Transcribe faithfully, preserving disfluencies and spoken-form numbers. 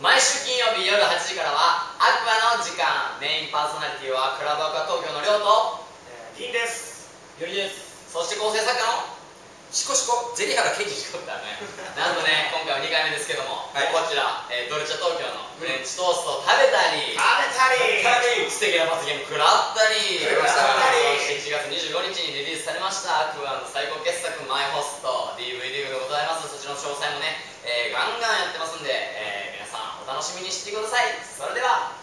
毎週金曜日夜はちじからはアクアの時間。メインパーソナリティはクラブアクア東京の亮と銀です。 よりです。そして構成作家のシコシコゼリハラケンジシコってねなんとね今回はにかいめですけども、はい、こちら、えー、ドルチャ東京のフレンチトーストを食べたり食べたり素敵な罰ゲーム食らったり食らったりそしてしちがつにじゅうごにちにリリースされましたアクアの最高傑作マイホスト ディーブイディー でございます。そちらの詳細もね、えー、ガンガンやってますんで、えー、皆さんお楽しみにしてください。それでは